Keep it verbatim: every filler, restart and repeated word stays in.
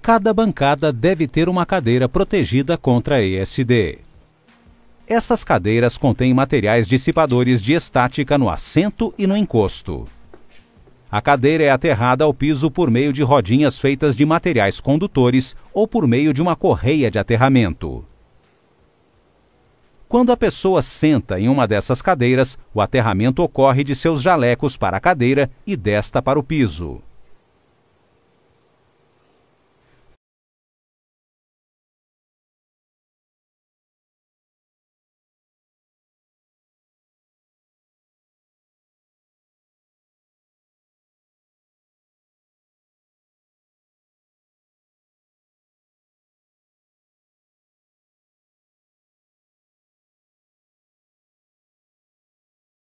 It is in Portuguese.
Cada bancada deve ter uma cadeira protegida contra E S D. Essas cadeiras contêm materiais dissipadores de estática no assento e no encosto. A cadeira é aterrada ao piso por meio de rodinhas feitas de materiais condutores ou por meio de uma correia de aterramento. Quando a pessoa senta em uma dessas cadeiras, o aterramento ocorre de seus jalecos para a cadeira e desta para o piso.